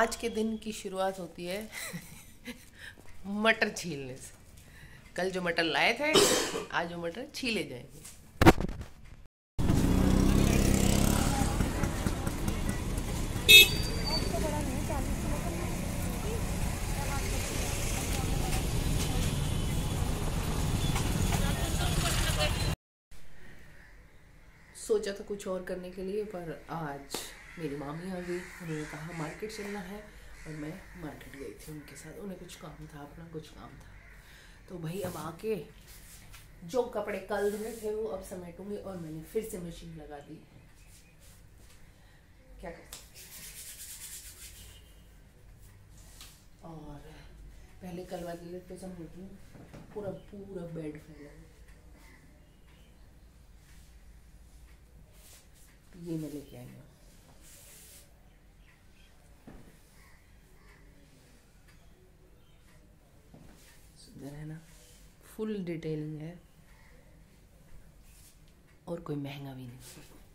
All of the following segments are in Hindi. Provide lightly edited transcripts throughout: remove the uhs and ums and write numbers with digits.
आज के दिन की शुरुआत होती है मटर छीलने से। कल जो मटर लाए थे आज वो मटर छीले जाएंगे। सोचा था कुछ और करने के लिए, पर आज मेरी मामी आ गई। उन्होंने कहा मार्केट चलना है और मैं मार्केट गई थी उनके साथ। उन्हें कुछ काम था, अपना कुछ काम था। तो भाई अब आके जो कपड़े कल धुले थे वो अब समेटूंगी और मैंने फिर से मशीन लगा दी। क्या कर, और पहले कल वाले पे समेट लूँ। पूरा पूरा बेड फैला है। ये मैं लेके आई हूँ। सुंदर है ना, फुल डिटेलिंग है और कोई महंगा भी नहीं।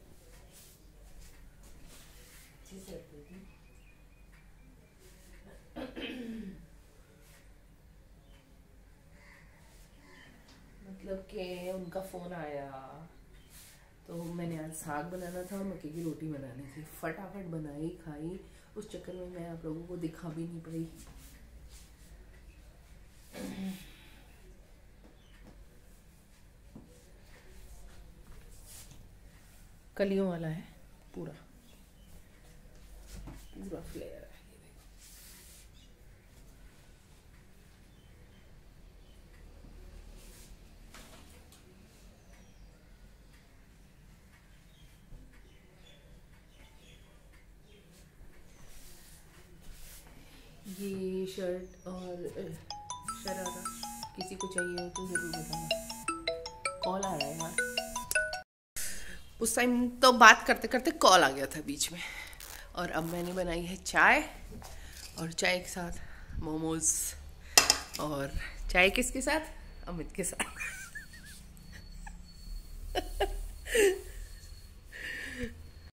मतलब कि उनका फ़ोन आया तो मैंने आज साग बनाना था और मक्के की रोटी बनानी थी। फटाफट बनाई, खाई। उस चक्कर में मैं आप लोगों को दिखा भी नहीं पाई। कलियों वाला है, पूरा पूरा फ्लेयर है। ये शर्ट और शरारा किसी को चाहिए हो तो ज़रूर बताना। कॉल आ रहा है यार। उस टाइम तो बात करते करते कॉल आ गया था बीच में। और अब मैंने बनाई है चाय, और चाय के साथ मोमोज। और चाय किसके साथ? अमित के साथ।